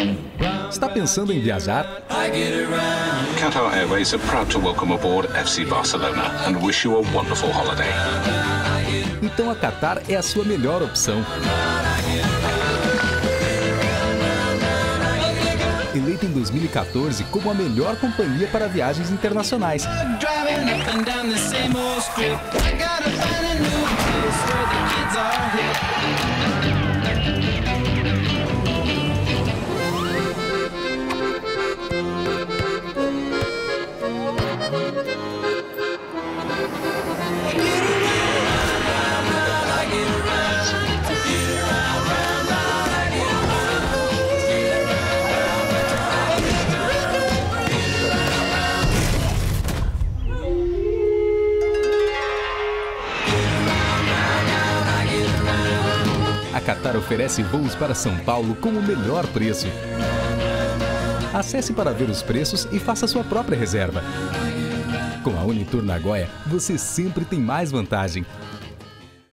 Está pensando em viajar? Qatar Airways are proud to welcome aboard FC Barcelona and wish you a wonderful holiday. Então a Qatar é a sua melhor opção. Eleita em 2014 como a melhor companhia para viagens internacionais. A Qatar oferece voos para São Paulo com o melhor preço. Acesse para ver os preços e faça sua própria reserva. Com a Unitour Nagoya, você sempre tem mais vantagem.